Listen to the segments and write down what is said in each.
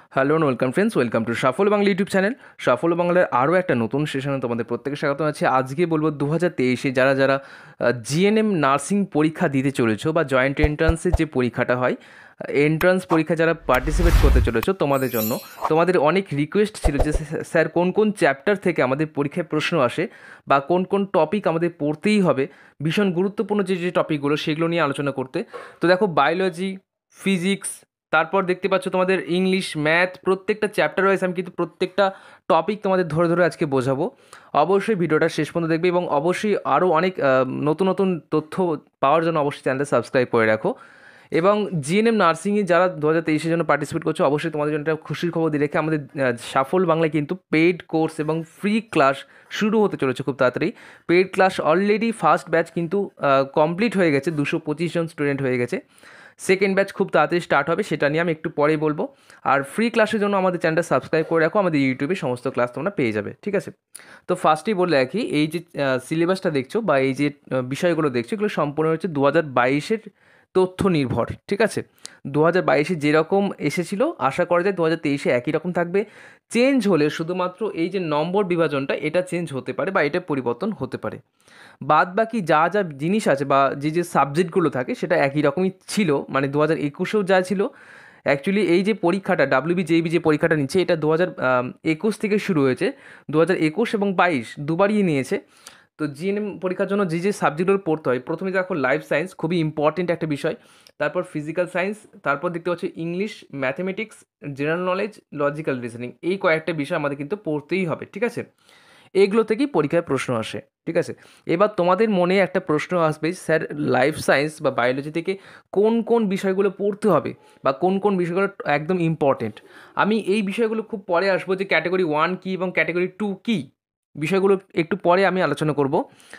Hello and welcome friends, welcome to Safalya Bangla YouTube channel. সাফল্য বাংলার আরও একটা নতুন সেশনে তোমাদের প্রত্যেকে স্বাগত আছে। আজকে বলবো 2023-এ যারা যারা জিএনএম নার্সিং পরীক্ষা দিতে চলেছো বা জয়েন্ট এন্ট্রান্সের যে পরীক্ষাটা হয়, এন্ট্রান্স পরীক্ষা যারা পার্টিসিপেট করতে চলেছো তোমাদের জন্য তোমাদের অনেক রিকোয়েস্ট ছিল যে স্যার কোন কোন চ্যাপ্টার থেকে আমাদের পরীক্ষায় প্রশ্ন আসে বা কোন কোন টপিক আমাদের পড়তেই হবে, ভীষণ গুরুত্বপূর্ণ যে যে টপিকগুলো সেগুলো নিয়ে আলোচনা করতে। তো দেখো, বায়োলজি, ফিজিক্স, তারপর দেখতে পাচ্ছ তোমাদের ইংলিশ, ম্যাথ, প্রত্যেকটা চ্যাপ্টার ওয়াইজ আমি কিন্তু প্রত্যেকটা টপিক তোমাদের ধরে ধরে আজকে বোঝাবো। অবশ্যই ভিডিওটা শেষ পর্যন্ত দেখবে এবং অবশ্যই আরও অনেক নতুন নতুন তথ্য পাওয়ার জন্য অবশ্যই চ্যানেলটা সাবস্ক্রাইব করে রাখো। এবং জিএনএম নার্সিংয়ে যারা 2023-এর জন্য পার্টিসিপেট করছো, অবশ্যই তোমাদের জন্য একটা খুশির খবর দিয়ে রেখে আমাদের সাফল বাংলায় কিন্তু পেইড কোর্স এবং ফ্রি ক্লাস শুরু হতে চলেছে খুব তাড়াতাড়ি। Paid class already first batch কিন্তু কমপ্লিট হয়ে গেছে, 225 জন স্টুডেন্ট হয়ে গেছে। সেকেন্ড ব্যাচ খুব তাড়াতাড়ি স্টার্ট হবে, সেটা নিয়ে আমি একটু পরেই বলবো। আর ফ্রি ক্লাসের জন্য আমাদের চ্যানেলটা সাবস্ক্রাইব করে রাখো, আমাদের ইউটিউবে সমস্ত ক্লাস তোমরা পেয়ে যাবে, ঠিক আছে? তো ফার্স্টেই বলে রাখি, এই যে সিলেবাসটা দেখছো বা এই যে বিষয়গুলো দেখছো, এগুলো সম্পূর্ণ হচ্ছে 2022-এর তথ্য নির্ভর, ঠিক আছে? 2022-এ যেরকম এসেছিলো আশা করা যায় 2023-এ একই রকম থাকবে। চেঞ্জ হলে শুধুমাত্র এই যে নম্বর বিভাজনটা, এটা চেঞ্জ হতে পারে বা এটা পরিবর্তন হতে পারে। বাদ বাকি যা যা জিনিস আছে বা যে যে সাবজেক্টগুলো থাকে সেটা একই রকমই ছিল, মানে 2021-এও যা ছিল। অ্যাকচুয়ালি এই যে পরীক্ষাটা ডাব্লিউবি জেইবি যে পরীক্ষাটা নিচ্ছে, এটা 2021 থেকে শুরু হয়েছে। 2021 এবং 22 দুবারই নিয়েছে। তো জিএনএম পরীক্ষার জন্য যে যে সাবজেক্টগুলো পড়তে হয়, প্রথমে দেখো লাইফ সায়েন্স, খুবই ইম্পর্টেন্ট একটা বিষয়। তারপর ফিজিক্যাল সায়েন্স, তারপর দেখতে পাচ্ছি English, mathematics, general knowledge, logical reasoning. এই কয়েকটা বিষয় আমাদের কিন্তু পড়তেই হবে, ঠিক আছে? এগুলো থেকেই পরীক্ষায় প্রশ্ন আসে, ঠিক আছে? এবার তোমাদের মনে একটা প্রশ্ন আসবে, স্যার লাইফ সায়েন্স বা বায়োলজি থেকে কোন কোন বিষয়গুলো পড়তে হবে বা কোন কোন বিষয়গুলো একদম ইম্পর্টেন্ট। আমি এই বিষয়গুলো খুব পরে আসবো, যে ক্যাটাগরি 1 কী এবং ক্যাটাগরি 2 কী, বিষয়গুলো একটু পরে আমি আলোচনা করব।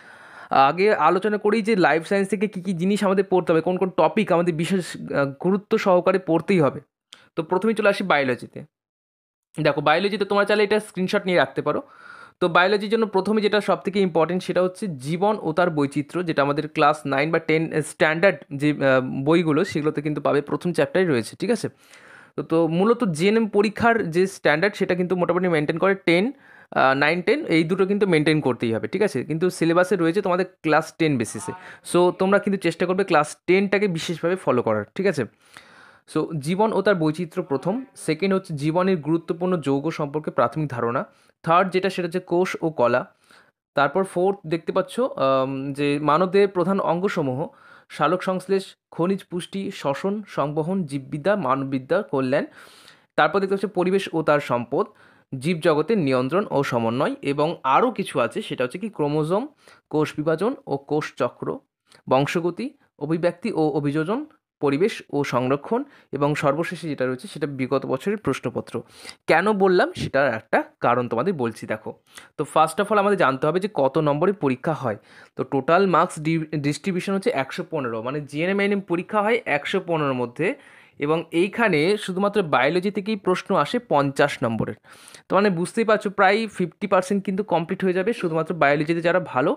আগে আলোচনা করি যে লাইফ সায়েন্স থেকে কী কী জিনিস আমাদের পড়তে হবে, কোন কোন টপিক আমাদের বিশেষ গুরুত্ব সহকারে পড়তেই হবে। তো প্রথমেই চলে আসি বায়োলজিতে। দেখো, বায়োলজিতে তোমরা চাইলে এটা স্ক্রিনশট নিয়ে রাখতে পারো। তো বায়োলজির জন্য প্রথমে যেটা সবথেকে ইম্পর্টেন্ট সেটা হচ্ছে জীবন ও তার বৈচিত্র্য, যেটা আমাদের ক্লাস 9 বা 10 স্ট্যান্ডার্ড যে বইগুলো সেগুলোতে কিন্তু পাবে, প্রথম চ্যাপ্টারে রয়েছে, ঠিক আছে? তো মূলত জিএনএম পরীক্ষার যে স্ট্যান্ডার্ড সেটা কিন্তু মোটামুটি মেনটেন করে 10, 9, 10 এই দুটো কিন্তু মেনটেন করতেই হবে, ঠিক আছে? কিন্তু সিলেবাসে রয়েছে তোমাদের ক্লাস 10 বেসিসে। সো তোমরা কিন্তু চেষ্টা করবে ক্লাস 10টাকে বিশেষভাবে ফলো করার, ঠিক আছে? সো জীবন ও তার বৈচিত্র্য প্রথম। সেকেন্ড হচ্ছে জীবনের গুরুত্বপূর্ণ যৌগ সম্পর্কে প্রাথমিক ধারণা। থার্ড যেটা সেটা হচ্ছে কোষ ও কলা। তারপর ফোর্থ দেখতে পাচ্ছ যে মানবদেহের প্রধান অঙ্গসমূহ, সালোক সংশ্লেষ, খনিজ পুষ্টি, শ্বসন, সংবহন, জীববিদ্যা, মানববিদ্যা, কল্যাণ। তারপর দেখতে পাচ্ছ পরিবেশ ও তার সম্পদ, জীবজগতের নিয়ন্ত্রণ ও সমন্বয়, এবং আরও কিছু আছে, সেটা হচ্ছে কি ক্রোমোজোম, কোষ বিভাজন ও কোষ চক্র, বংশগতি, অভিব্যক্তি ও অভিযোজন, পরিবেশ ও সংরক্ষণ, এবং সর্বশেষে যেটা রয়েছে সেটা বিগত বছরের প্রশ্নপত্র। কেন বললাম সেটার একটা কারণ তোমাদের বলছি, দেখো। তো ফার্স্ট অফ অল আমাদের জানতে হবে যে কত নম্বরের পরীক্ষা হয়। তো টোটাল মার্কস ডিস্ট্রিবিউশন হচ্ছে 115, মানে জিএনএম পরীক্ষা হয় 115-র মধ্যে। এবং এইখানে শুধুমাত্র বায়োলজি থেকেই প্রশ্ন আসে 50 নম্বরের। তো মানে বুঝতেই পারছো, প্রায় 50% কিন্তু কমপ্লিট হয়ে যাবে শুধুমাত্র বায়োলজিতে যারা ভালো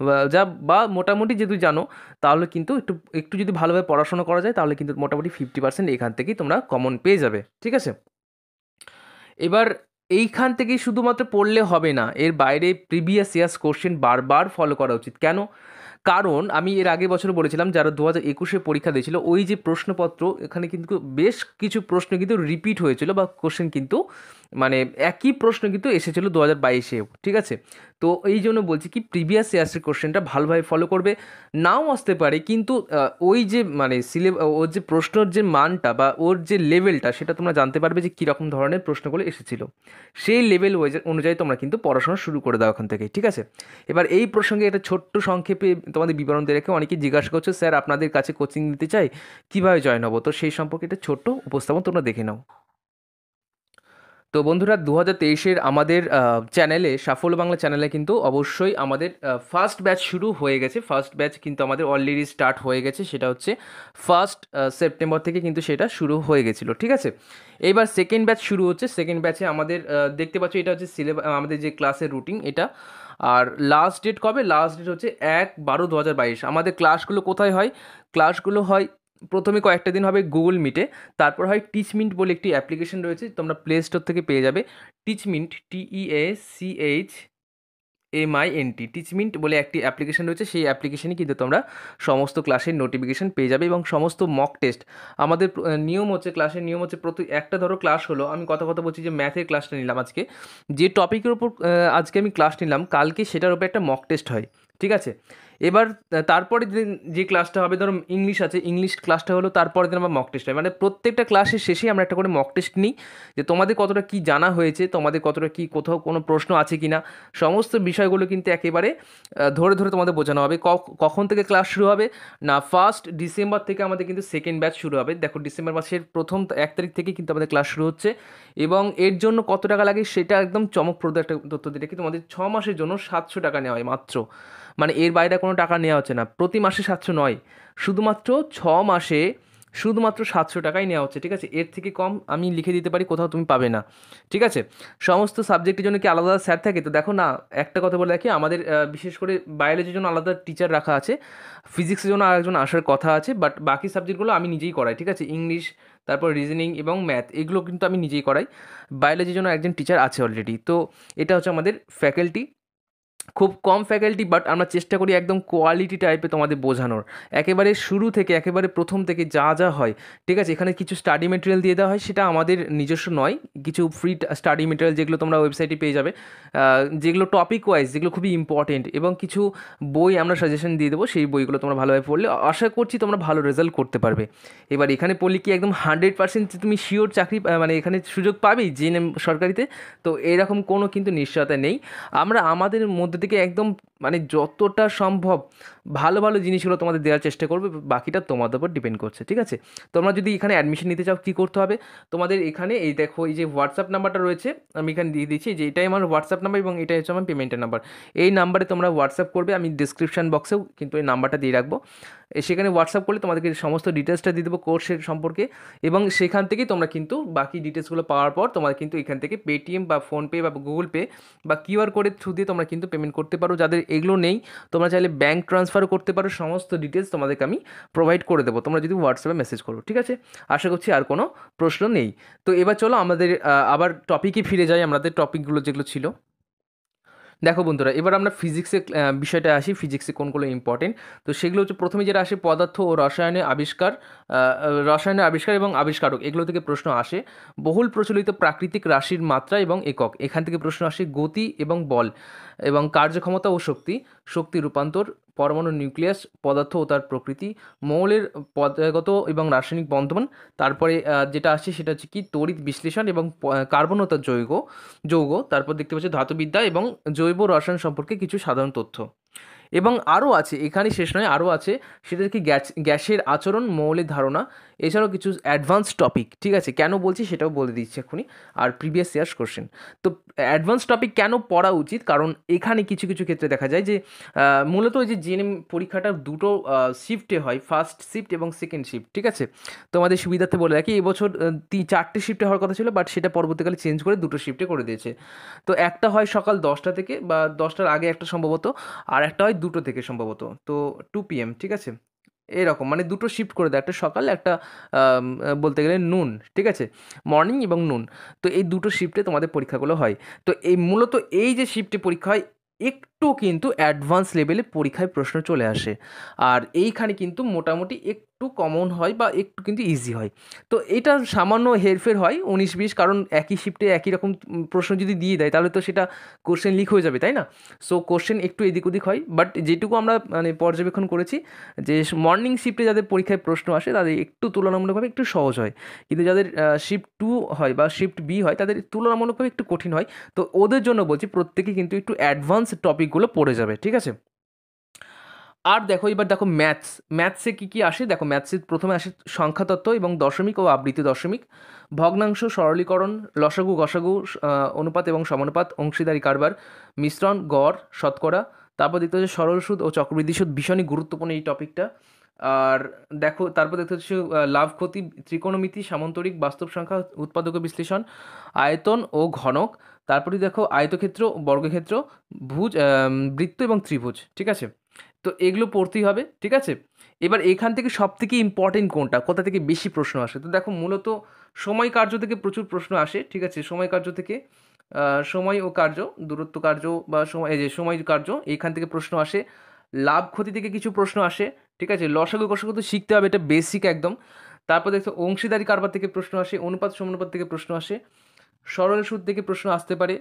বা মোটামুটি যদি জানো, তাহলে কিন্তু একটু একটু যদি ভালোভাবে পড়াশোনা করা যায় তাহলে কিন্তু মোটামুটি 50% এখান থেকেই তোমরা কমন পেয়ে যাবে, ঠিক আছে? এবার এইখান থেকেই শুধুমাত্র পড়লে হবে না, এর বাইরে প্রিভিয়াস ইয়ার্স কোশ্চেন বারবার ফলো করা উচিত। কেন? কারণ আমি এর আগের বছর বলেছিলাম, যারা 2021-এ পরীক্ষা দিয়েছিল, ওই যে প্রশ্নপত্র, এখানে কিন্তু বেশ কিছু প্রশ্ন কিন্তু রিপিট হয়েছিল বা কোশ্চেন কিন্তু মানে একই প্রশ্ন কিন্তু এসেছিলো 2022-এও, ঠিক আছে? তো এই জন্য বলছি কি প্রিভিয়াস ইয়ার্সের কোশ্চেনটা ভালোভাবে ফলো করবে। নাও আসতে পারে, কিন্তু ওই যে মানে ওর যে প্রশ্নর যে মানটা বা ওর যে লেভেলটা, সেটা তোমরা জানতে পারবে যে কীরকম ধরনের প্রশ্নগুলো এসেছিলো। সেই লেভেল অনুযায়ী তোমরা কিন্তু পড়াশোনা শুরু করে দাও এখন থেকেই, ঠিক আছে? এবার এই প্রসঙ্গে একটা ছোট্ট সংক্ষেপে তোমাদের বিবরণ দিয়ে রেখে অনেকেই জিজ্ঞাসা করছো, স্যার আপনাদের কাছে কোচিং নিতে চাই, কীভাবে জয়েন হবো? তো সেই সম্পর্কে একটা ছোট্ট উপস্থাপন তোমরা দেখে নাও। তো বন্ধুরা, 2023-এর আমাদের চ্যানেলে, সাফল্য বাংলা চ্যানেলে কিন্তু অবশ্যই আমাদের ফার্স্ট ব্যাচ শুরু হয়ে গেছে। ফার্স্ট ব্যাচ কিন্তু আমাদের অলরেডি স্টার্ট হয়ে গেছে, সেটা হচ্ছে 1 সেপ্টেম্বর থেকে কিন্তু সেটা শুরু হয়ে গেছিলো, ঠিক আছে? এইবার সেকেন্ড ব্যাচ শুরু হচ্ছে। সেকেন্ড ব্যাচে আমাদের দেখতে পাচ্ছ এটা হচ্ছে আমাদের যে ক্লাসের রুটিন এটা। আর লাস্ট ডেট কবে? লাস্ট ডেট হচ্ছে 1/12/2022। আমাদের ক্লাসগুলো কোথায় হয়? ক্লাসগুলো হয় প্রথমে কয়েকটা দিন হবে গুগল মিটে, তারপর হয় টিচমিন্ট বলে একটি অ্যাপ্লিকেশন রয়েছে, তোমরা প্লে স্টোর থেকে পেয়ে যাবে। টিচমিন্ট, TEACHMINT, টিচমিন্ট বলে একটি অ্যাপ্লিকেশন রয়েছে, সেই অ্যাপ্লিকেশনে কিন্তু তোমরা সমস্ত ক্লাসের নোটিফিকেশন পেয়ে যাবে এবং সমস্ত মক টেস্ট। আমাদের নিয়ম হচ্ছে, ক্লাসের নিয়ম হচ্ছে প্রতি একটা ধরো ক্লাস হলো, আমি কথা বলছি যে ম্যাথের ক্লাসটা নিলাম আজকে, যে টপিকের উপর আজকে আমি ক্লাস নিলাম, কালকে সেটার উপর একটা মক টেস্ট হয়, ঠিক আছে? এবার তারপরে যে ক্লাসটা হবে, ধরো ইংলিশ আছে, ইংলিশ ক্লাসটা হলো, তারপরে দিন আমার মক টেস্ট হয়, মানে প্রত্যেকটা ক্লাসের শেষেই আমরা একটা করে মক টেস্ট নিই, যে তোমাদের কতটা কি জানা হয়েছে, তোমাদের কতটা কি কোথাও কোনো প্রশ্ন আছে কি না, সমস্ত বিষয়গুলো কিন্তু একেবারে ধরে ধরে তোমাদের বোঝানো হবে। কখন থেকে ক্লাস শুরু হবে না, 1 ডিসেম্বর থেকে আমাদের কিন্তু সেকেন্ড ব্যাচ শুরু হবে। দেখো ডিসেম্বর মাসের প্রথম 1 তারিখ থেকে কিন্তু আমাদের ক্লাস শুরু হচ্ছে, এবং এর জন্য কত টাকা লাগে সেটা একদম চমকপ্রদ একটা তথ্য দিয়ে রাখি, তোমাদের 6 মাসের জন্য 700 টাকা নেওয়া হয় মাত্র, মানে এর বাইরে কোনো টাকা নেওয়া হচ্ছে না। প্রতি মাসে 700 নয়, শুধুমাত্র 6 মাসে শুধুমাত্র 700 টাকাই নেওয়া হচ্ছে, ঠিক আছে? এর থেকে কম আমি লিখে দিতে পারি, কোথাও তুমি পাবে না, ঠিক আছে? সমস্ত সাবজেক্টের জন্য কি আলাদা আলাদা স্যার থাকে? তো দেখো না, একটা কথা বলে রাখি, আমাদের বিশেষ করে বায়োলজির জন্য আলাদা টিচার রাখা আছে, ফিজিক্সের জন্য আরেকজন আসার কথা আছে, বাট বাকি সাবজেক্টগুলো আমি নিজেই করাই, ঠিক আছে? ইংলিশ, তারপর রিজনিং এবং ম্যাথ, এগুলো কিন্তু আমি নিজেই করাই। বায়োলজির জন্য একজন টিচার আছে অলরেডি। তো এটা হচ্ছে আমাদের ফ্যাকাল্টি, খুব কম ফ্যাকাল্টি, বাট আমরা চেষ্টা করি একদম কোয়ালিটি টাইপে তোমাদের বোঝানোর, একেবারে শুরু থেকে একেবারে প্রথম থেকে যা যা হয়, ঠিক আছে? এখানে কিছু স্টাডি মেটেরিয়াল দিয়ে দেওয়া হয়, সেটা আমাদের নিজস্ব নয়, কিছু ফ্রি স্টাডি মেটেরিয়াল যেগুলো তোমরা ওয়েবসাইটে পেয়ে যাবে, যেগুলো টপিক ওয়াইজ, যেগুলো খুবই ইম্পর্টেন্ট, এবং কিছু বই আমরা সাজেশন দিয়ে দেবো, সেই বইগুলো তোমরা ভালোভাবে পড়লে আশা করছি তোমরা ভালো রেজাল্ট করতে পারবে। এবার এখানে পড়লে কি একদম 100% তুমি শিওর চাকরি মানে এখানে সুযোগ পাবেই জেএনএম সরকারিতে? তো এরকম কোনো কিন্তু নিশ্চয়তা নেই। আমরা আমাদের মধ্যে থেকে একদম মানে যতটা সম্ভব ভালো ভালো জিনিসগুলো তোমাদের দেওয়ার চেষ্টা করবে, বাকিটা তোমাদের উপর ডিপেন্ড করছে, ঠিক আছে? তোমরা যদি এখানে অ্যাডমিশন নিতে চাও, কী করতে হবে? তোমাদের এখানে এই দেখো, এই যে হোয়াটসঅ্যাপ নাম্বারটা রয়েছে, আমি এখানে দিয়ে দিচ্ছি, যে এটাই আমার হোয়াটসঅ্যাপ নাম্বার এবং এটাই হচ্ছে আমার পেমেন্টের নাম্বার। এই নাম্বারে তোমরা হোয়াটসঅ্যাপ করবে, আমি ডিসক্রিপশান বক্সেও কিন্তু এই নাম্বারটা দিয়ে রাখবো। সেখানে হোয়াটসঅ্যাপ করলে তোমাদেরকে সমস্ত ডিটেলসটা দিয়ে দেবো কোর্সের সম্পর্কে, এবং সেখান থেকেই তোমরা কিন্তু বাকি ডিটেলসগুলো পাওয়ার পর তোমরা কিন্তু এখান থেকে পেটিএম বা ফোনপে বা গুগল পে বা কিউআর কোডের থ্রু দিয়ে তোমরা কিন্তু পেমেন্ট করতে পারো। যাদের এগুলো নেই, তোমরা চাইলে ব্যাঙ্ক ট্রান্সফারও করতে পারো, সমস্ত ডিটেলস তোমাদেরকে আমি প্রোভাইড করে দেবো, তোমরা যদি হোয়াটসঅ্যাপে মেসেজ করো, ঠিক আছে? আশা করছি আর কোনো প্রশ্ন নেই। তো এবার চলো আমাদের আবার টপিকে ফিরে যাই, আমাদের টপিকগুলো যেগুলো ছিল। দেখো বন্ধুরা, এবার আমরা ফিজিক্সের বিষয়টা আসি, ফিজিক্সে কোনগুলো ইম্পর্টেন্ট। তো সেগুলো হচ্ছে প্রথমে যেটা আসে, পদার্থ ও রসায়নের আবিষ্কার, রসায়নের আবিষ্কার এবং আবিষ্কারক, এগুলো থেকে প্রশ্ন আসে। বহুল প্রচলিত প্রাকৃতিক রাশির মাত্রা এবং একক, এখান থেকে প্রশ্ন আসে। গতি এবং বল এবং কার্যক্ষমতা ও শক্তি, শক্তি রূপান্তর, পরমাণু নিউক্লিয়াস, পদার্থ ও তার প্রকৃতি, মৌলের পদার্থগত এবং রাসায়নিক বন্ধন। তারপরে যেটা আসছে সেটা হচ্ছে কি, তড়িৎ বিশ্লেষণ এবং কার্বন ও তার যৌগ। তারপর দেখতে পাচ্ছি ধাতুবিদ্যা এবং জৈব রসায়ন সম্পর্কে কিছু সাধারণ তথ্য। এবং আরও আছে, এখানে শেষ নয়, আরও আছে, সেটা কি গ্যাসের আচরণ, মৌলের ধারণা, এছাড়াও কিছু অ্যাডভান্স টপিক, ঠিক আছে? কেন বলছি সেটাও বলে দিচ্ছি এক্ষুনি, আর প্রিভিয়াস ইয়ার্স কোশ্চেন। তো অ্যাডভান্স টপিক কেন পড়া উচিত? কারণ এখানে কিছু কিছু ক্ষেত্রে দেখা যায় যে মূলত ওই যে জিএনএম পরীক্ষাটা দুটো শিফটে হয়, ফার্স্ট শিফট এবং সেকেন্ড শিফট, ঠিক আছে? তোমাদের সুবিধার্থে বলে রাখি, এবছর 4টে শিফটে হওয়ার কথা ছিল, বাট সেটা পরবর্তীকালে চেঞ্জ করে 2টো শিফটে করে দিয়েছে। তো একটা হয় সকাল 10টা থেকে বা 10টার আগে একটা সম্ভবত, আর একটা হয় 2টো থেকে সম্ভবত, তো 2 PM, ঠিক আছে? এরকম মানে 2টো শিফট করে দেয়, একটা সকালে, একটা বলতে গেলে নুন, ঠিক আছে? মর্নিং এবং নুন। তো এই 2টো শিফটে তোমাদের পরীক্ষাগুলো হয়। তো এই মূলত এই যে শিফটে পরীক্ষা হয়, একটু কিন্তু অ্যাডভান্স লেভেলে পরীক্ষায় প্রশ্ন চলে আসে, আর এইখানে কিন্তু মোটামুটি একটু কমন হয় বা একটু কিন্তু ইজি হয়। তো এটা সামান্য হেরফের হয় 19-20, কারণ একই শিফটে একই রকম প্রশ্ন যদি দিয়ে দেয়, তাহলে তো সেটা কোশ্চেন লিক হয়ে যাবে, তাই না? সো কোশ্চেন একটু এদিক ওদিক হয়, বাট যেটুকু আমরা মানে পর্যবেক্ষণ করেছি, যে মর্নিং শিফটে যাদের পরীক্ষায় প্রশ্ন আসে তাদের একটু তুলনামূলকভাবে একটু সহজ হয়, কিন্তু যাদের শিফট 2 হয় বা শিফট বি হয়, তাদের তুলনামূলকভাবে একটু কঠিন হয়। তো ওদের জন্য বলছি, প্রত্যেকে কিন্তু একটু অ্যাডভান্স টপিকগুলো পড়ে যাবে, ঠিক আছে? আর দেখো, এবার দেখো ম্যাথসে কী কী আসে। দেখো ম্যাথসে প্রথমে আসে সংখ্যাতত্ত্ব এবং দশমিক ও আবৃত্তি দশমিক, ভগ্নাংশ, সরলীকরণ, লসাগু গসাগু, অনুপাত এবং সমানুপাত, অংশীদারি কারবার, মিশ্রণ, গড়, শতকরা। তারপর দেখতে হচ্ছে সরল সুদ ও চক্রবৃদ্ধি সুদ, ভীষণই গুরুত্বপূর্ণ এই টপিকটা। আর দেখো তারপর দেখতে হচ্ছে লাভ ক্ষতি, ত্রিকোণমিতি, সামান্তরিক, বাস্তব সংখ্যা, উৎপাদক বিশ্লেষণ, আয়তন ও ঘনক। তারপরে দেখো আয়তক্ষেত্র, বর্গক্ষেত্র, বৃত্ত এবং ত্রিভুজ, ঠিক আছে? তো এগুলো পড়তেই হবে, ঠিক আছে। এবার এখান থেকে সবথেকে ইম্পর্টেন্ট কোনটা, কোথা থেকে বেশি প্রশ্ন আসে, তো দেখো মূলত সময় কার্য থেকে প্রচুর প্রশ্ন আসে, ঠিক আছে। সময় কার্য থেকে সময় ও কার্য, দূরত্ব কার্য বা সময়, এই যে সময় কার্য, এইখান থেকে প্রশ্ন আসে। লাভ ক্ষতি থেকে কিছু প্রশ্ন আসে, ঠিক আছে। লসাগু গসাগু তো শিখতে হবে, এটা বেসিক একদম। তারপর দেখো অংশীদারি কারবার থেকে প্রশ্ন আসে, অনুপাত সমানুপাত থেকে প্রশ্ন আসে, সরল সুদ থেকে প্রশ্ন আসতে পারে।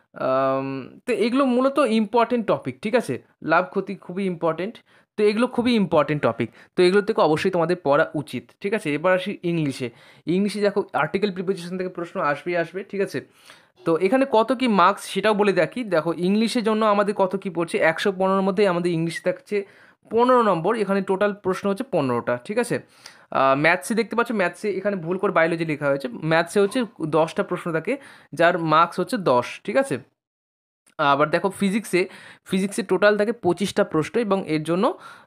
আম, তো এগুলো মূলত ইম্পর্টেন্ট টপিক, ঠিক আছে। লাভ ক্ষতি খুবই ইম্পর্টেন্ট, তো এগুলো খুবই ইম্পর্টেন্ট টপিক, তো এগুলো থেকে অবশ্যই তোমাদের পড়া উচিত, ঠিক আছে। এবার আসি ইংলিশে। ইংলিশে দেখো আর্টিকেল প্রিপোজিশন থেকে প্রশ্ন আসবেই আসবে, ঠিক আছে। তো এখানে কত কি মার্কস সেটাও বলে দেখি। দেখো ইংলিশের জন্য আমাদের কত কি পড়ছে, 115-র মধ্যে আমাদের ইংলিশ থাকছে 15 নম্বর, এখানে টোটাল প্রশ্ন হচ্ছে 15টা, ঠিক আছে। ম্যাথসে দেখতে পাচ্ছ, ম্যাথসে এখানে ভুল করে বায়োলজি লেখা হয়েছে, ম্যাথসে হচ্ছে 10টা প্রশ্ন থাকে, যার মার্কস হচ্ছে 10, ঠিক আছে। আবার দেখো ফিজিক্সে, ফিজিক্সে টোটাল থাকে 25টা প্রশ্ন, এবং এর জন্য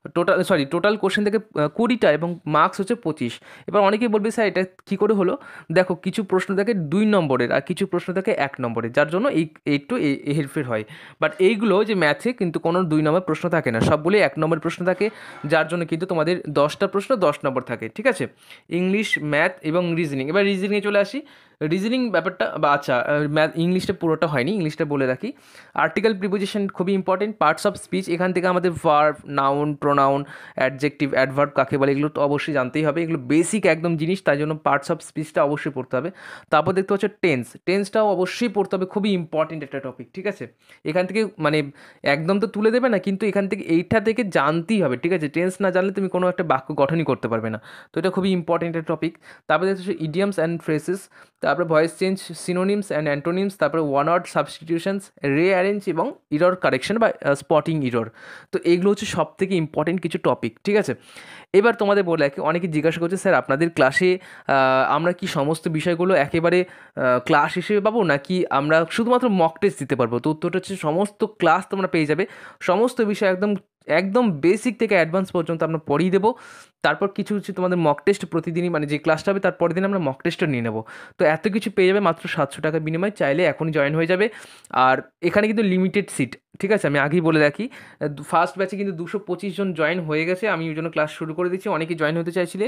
টোটাল কোশ্চেন থেকে 20টা, এবং মার্কস হচ্ছে 25। এবার অনেকেই বলবে স্যার এটা কী করে হলো, দেখো কিছু প্রশ্ন থাকে 2 নম্বরের আর কিছু প্রশ্ন থাকে 1 নম্বরের, যার জন্য একটু হেরফের হয়। বাট এইগুলো যে ম্যাথে কিন্তু কোনো 2 নম্বর প্রশ্ন থাকে না, সবগুলোই 1 নম্বর প্রশ্ন থাকে, যার জন্য কিন্তু তোমাদের 10টা প্রশ্ন 10 নম্বর থাকে, ঠিক আছে। ইংলিশ, ম্যাথ এবং রিজনিং। এবার রিজনিংয়ে চলে আসি। রিজনিং ব্যাপারটা বা আচ্ছা, ম্যাথ ইংলিশটা পুরোটা হয়নি, ইংলিশটা বলে রাখি। আর্টিকেল প্রিপোজিশন খুবই ইম্পর্টেন্ট, পার্টস অফ স্পিচ, এখান থেকে আমাদের verb, noun, pronoun, adjective, adverb কাকে বলে, এগুলো তো অবশ্যই জানতেই হবে, এগুলো বেসিক একদম জিনিস, তাই জন্য পার্টস অফ স্পিচটা অবশ্যই পড়তে হবে। তারপর দেখতে পাচ্ছ টেন্স, টেন্সটাও অবশ্যই পড়তে হবে, খুবই ইম্পর্টেন্ট একটা টপিক, ঠিক আছে। এখান থেকে মানে একদম তো তুলে দেবে না, কিন্তু এখান থেকে এইটা থেকে জানতেই হবে, ঠিক আছে। টেন্স না জানলে তুমি কোনো একটা বাক্য গঠনই করতে পারবে না, তো এটা খুবই ইম্পর্টেন্ট একটা টপিক। তারপরে দেখতে পাচ্ছ ইডিয়ামস অ্যান্ড ফ্রেসেস, তারপরে voice change, synonyms and antonyms, তারপরে ওয়ান ওয়ার্ড সাবস্টিটিউশনস, রিঅ্যারেঞ্জ এবং ইরর কারেকশন বা স্পটিং ইরর। তো এইগুলো হচ্ছে সব থেকে ইম্পর্টেন্ট কিছু টপিক, ঠিক আছে। এবার তোমাদের বলে রাখি, অনেকে জিজ্ঞাসা করছে স্যার আপনাদের ক্লাসে আমরা কি সমস্ত বিষয়গুলো একেবারে ক্লাস হিসেবে পাবো, নাকি আমরা শুধুমাত্র মক টেস্ট দিতে পারবো, তো উত্তরটা হচ্ছে সমস্ত ক্লাস তোমরা পেয়ে যাবে, সমস্ত বিষয় একদম একদম বেসিক থেকে অ্যাডভান্স পর্যন্ত আমরা পড়িয়ে দেবো। তারপর কিছু কিছু তোমাদের মক টেস্ট প্রতিদিনই, মানে যে ক্লাসটা হবে তার পরের দিন আমরা মক টেস্টও নিয়ে নেবো। তো এত কিছু পেয়ে যাবে মাত্র 700 টাকার বিনিময়ে, চাইলে এখনই জয়েন হয়ে যাবে। আর এখানে কিন্তু লিমিটেড সিট, ঠিক আছে, আমি আগেই বলে রাখি। ফার্স্ট ব্যাচে কিন্তু 225 জন জয়েন হয়ে গেছে, আমি ওই জন্য ক্লাস শুরু করে দিচ্ছি, অনেকেই জয়েন হতে চাইছিলে।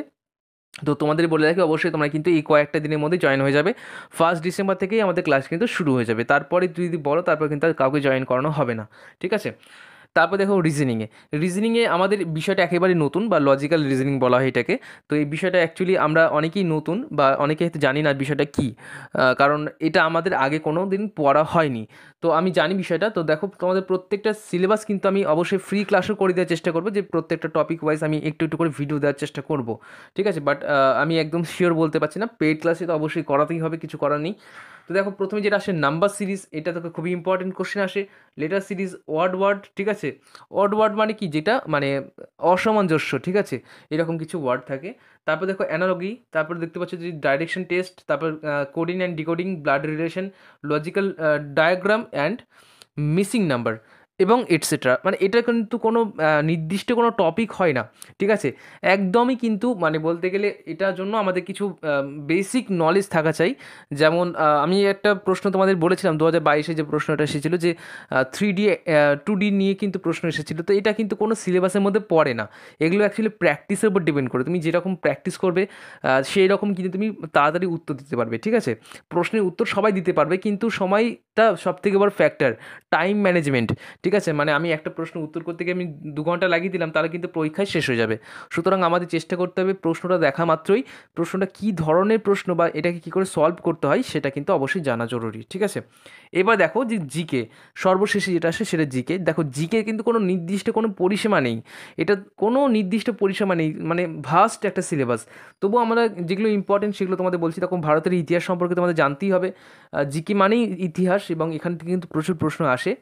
তো তোমাদের বলে রাখি অবশ্যই তোমরা কিন্তু এই কয়েকটা দিনের মধ্যে জয়েন হয়ে যাবে। 1 ডিসেম্বর থেকেই আমাদের ক্লাস কিন্তু শুরু হয়ে যাবে, তারপরে তুই যদি বলো তারপর কিন্তু আর কাউকে জয়েন করানো হবে না, ঠিক আছে। তারপর দেখো রিজনিংয়ে আমাদের বিষয়টা একেবারে নতুন, বা লজিক্যাল রিজনিং বলা হয় এটাকে। তো এই বিষয়টা অ্যাকচুয়ালি আমরা অনেকেই নতুন, বা অনেকে হয়তো জানি না বিষয়টা কী, কারণ এটা আমাদের আগে কোনো দিন পড়া হয়নি। তো আমি জানি বিষয়টা। তো দেখো তোমাদের প্রত্যেকটা সিলেবাস কিন্তু আমি অবশ্যই ফ্রি ক্লাসও করে দেওয়ার চেষ্টা করবো, যে প্রত্যেকটা টপিক ওয়াইজ আমি একটু একটু করে ভিডিও দেওয়ার চেষ্টা করব, ঠিক আছে। বাট আমি একদম শিওর বলতে পারছি না, পেইড ক্লাসে তো অবশ্যই করাতেই হবে, কিছু করার নেই। তো দেখো প্রথমে যেটা আসে নাম্বার সিরিজ, এটা তোকে খুবই ইম্পর্টেন্ট কোশ্চেন আসে। লেটার সিরিজ, ওয়ার্ড, ঠিক আছে। ওয়ার্ড মানে কি, যেটা মানে অসামঞ্জস্য, ঠিক আছে, এরকম কিছু ওয়ার্ড থাকে। তারপর দেখো অ্যানালগি, তারপর দেখতে পাচ্ছ যে ডাইরেকশন টেস্ট, তারপর coding and decoding, blood relation, logical diagram and missing number এবং এটসেট্রা। মানে এটা কিন্তু কোনো নির্দিষ্ট কোনো টপিক হয় না, ঠিক আছে। একদমই কিন্তু মানে বলতে গেলে এটার জন্য আমাদের কিছু বেসিক নলেজ থাকা চাই। যেমন আমি একটা প্রশ্ন তোমাদের বলেছিলাম 2022-এ যে প্রশ্নটা এসেছিলো, যে 3D 2D নিয়ে কিন্তু প্রশ্ন এসেছিলো, তো এটা কিন্তু কোনো সিলেবাসের মধ্যে পড়ে না। এগুলো অ্যাকচুয়ালি প্র্যাকটিসের উপর ডিপেন্ড করে, তুমি যেরকম প্র্যাকটিস করবে সেই রকম কিন্তু তুমি তাড়াতাড়ি উত্তর দিতে পারবে, ঠিক আছে। প্রশ্নের উত্তর সবাই দিতে পারবে, কিন্তু সময়টা সবথেকে বড় ফ্যাক্টর, টাইম ম্যানেজমেন্ট, ঠিক আছে। মানে আমি একটা প্রশ্ন উত্তর করতে গিয়ে আমি 2 ঘন্টা লাগিয়ে দিলাম, তাহলে কিন্তু পরীক্ষায় শেষ হয়ে যাবে। সুতরাং আমাদের চেষ্টা করতে হবে প্রশ্নটা দেখা মাত্রই প্রশ্নটা কী ধরনের প্রশ্ন বা এটাকে কী করে সলভ করতে হয় সেটা কিন্তু অবশ্যই জানা জরুরি, ঠিক আছে। এবার দেখো যে জিকে, সর্বশেষে যেটা আসে সেটা জিকে। দেখো জিকে কিন্তু কোনো নির্দিষ্ট কোনো পরিসীমা নেই, এটা কোনো নির্দিষ্ট পরিসীমা নেই, মানে ভাস্ট একটা সিলেবাস। তবুও আমরা যেগুলো ইম্পর্টেন্ট সেগুলো তোমাদের বলছি। তখন ভারতের ইতিহাস সম্পর্কে তোমাদের জানতেই হবে, জিকে মানেই ইতিহাস, এবং এখান থেকে কিন্তু প্রচুর প্রশ্ন আসে।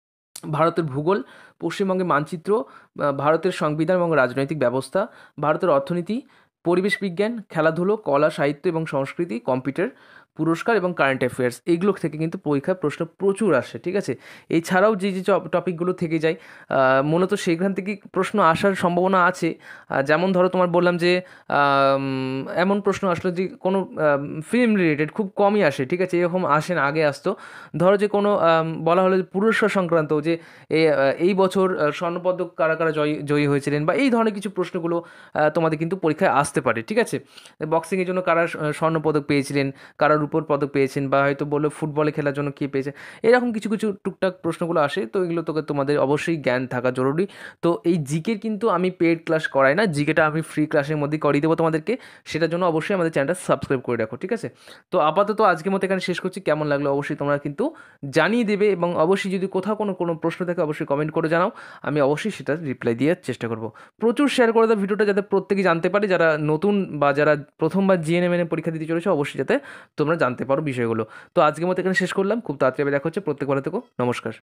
ভারতের ভূগোল, পশ্চিমবঙ্গের মানচিত্র, ভারতের সংবিধান এবং রাজনৈতিক ব্যবস্থা, ভারতের অর্থনীতি, পরিবেশ বিজ্ঞান, খেলাধুলো, কলা, সাহিত্য এবং সংস্কৃতি, কম্পিউটার, পুরস্কার এবং কারেন্ট অ্যাফেয়ার্স এইগুলো থেকে কিন্তু পরীক্ষায় প্রশ্ন প্রচুর আসে, ঠিক আছে। এছাড়াও যে যে টপিকগুলো থেকে যায় মূলত সেখান থেকে প্রশ্ন আসার সম্ভাবনা আছে। যেমন ধরো তোমার বললাম যে এমন প্রশ্ন আসলো যে কোনো ফিল্ম রিলেটেড খুব কমই আসে, ঠিক আছে, এরকম আসে না, আগে আসতো। ধরো যে কোনো বলা হলো যে পুরস্কার সংক্রান্ত, যে এই বছর স্বর্ণপদক কারা কারা জয়ী হয়েছিলেন, বা এই ধরনের কিছু প্রশ্নগুলো তোমাদের কিন্তু পরীক্ষায় আসতে পারে, ঠিক আছে। বক্সিংয়ের জন্য কারা স্বর্ণপদক পেয়েছিলেন, কারা রূপোর পদক পেয়েছেন, বা হয়তো বললো ফুটবলে খেলার জন্য কে পেয়েছে, এরকম কিছু কিছু টুকটাক প্রশ্নগুলো আসে। তো এগুলো তোমাদের অবশ্যই জ্ঞান থাকা জরুরি। তো এই জিকের কিন্তু আমি পেড ক্লাস করাই না, জিকেটা আমি ফ্রি ক্লাসের মধ্যে করিয়ে দেবো তোমাদেরকে। সেটার জন্য অবশ্যই আমাদের চ্যানেলটা সাবস্ক্রাইব করে রাখো, ঠিক আছে। তো আপাতত আজকের মতো এখানে শেষ করছি। কেমন লাগলো অবশ্যই তোমরা কিন্তু জানিয়ে দেবে, এবং অবশ্যই যদি কোথাও কোনো প্রশ্ন থাকে অবশ্যই কমেন্ট করে জানাও, আমি অবশ্যই সেটা রিপ্লাই দেওয়ার চেষ্টা করব। প্রচুর শেয়ার করে দাও ভিডিওটা, যাতে প্রত্যেকে জানতে পারে, যারা নতুন বা যারা প্রথমবার জিএনএমএন পরীক্ষা দিতে চলেছে, অবশ্যই যাতে তোমরা জানতে পারো বিষয়গুলো। তো আজকের মতো এখানে শেষ করলাম, খুব তাড়াতাড়ি দেখা হচ্ছে, প্রত্যেক ভালো থেকো, নমস্কার।